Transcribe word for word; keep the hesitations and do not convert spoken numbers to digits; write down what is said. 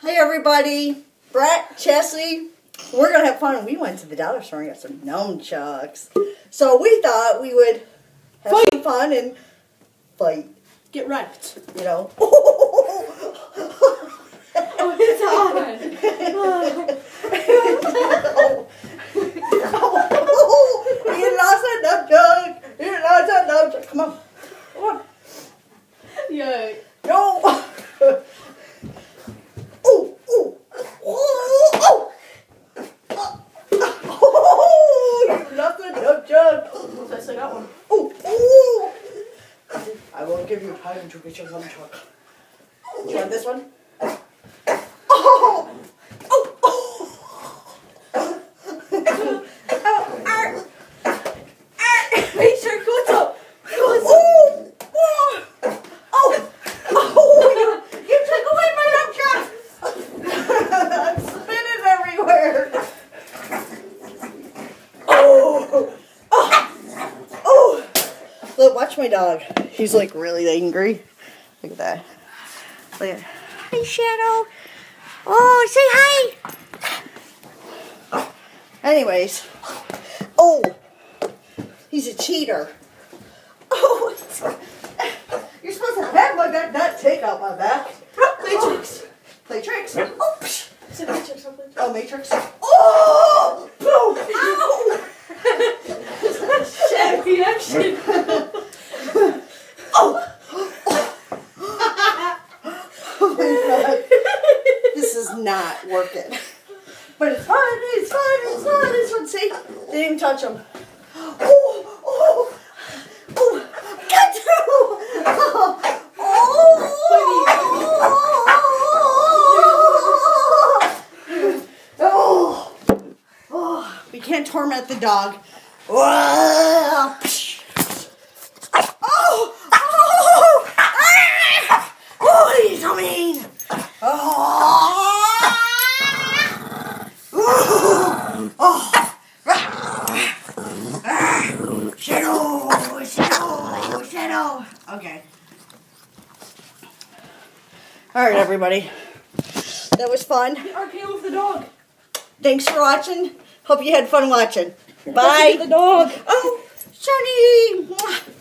Hey everybody, Brett, Chesley, we're going to have fun. We went to the dollar store and got some numb chucks. So we thought we would have fight. some fun and fight. Get wrecked. You know. Oh, it's on. You lost a numb chuck. You lost a numb chuck. Come on. Come on. Yeah. No. Oh, oh, oh, oh. Oh, you lost a numb chuck. I still got one. Oh, oh. I will give you time to get your numb chuck. Do you want this one? Oh, oh, oh. Oh, ar, ar. Make sure goes up. Goes up. Oh, oh, oh, oh, you, you took away my numb chuck. I'm spinning everywhere. Oh, oh, oh. Look, watch my dog. He's like really angry. Look at that. Look at that. Hi, Shadow. Oh, say hi. Anyways. Oh, he's a cheater. Oh, you're supposed to have my back, not take out my back. Play tricks. Play tricks. Oh, psh. Is it Matrix or Play Tricks? Oh, Matrix. Oh, boom. Ow. Shit, reaction. Oh. Oh my God. This is not working. But it's fun, it's fun, it's fun, it's fun. See? Didn't even touch him. Oh, oh, oh, got through. Oh, oh, oh, oh. We can't torment the dog. Oh, oh, oh, ah. Oh, he's so mean. Oh. Oh, shadow, shadow, shadow. Okay. All right, everybody. That was fun. R K O with the dog. Thanks for watching. Hope you had fun watching. Bye. The dog. Oh, Shani.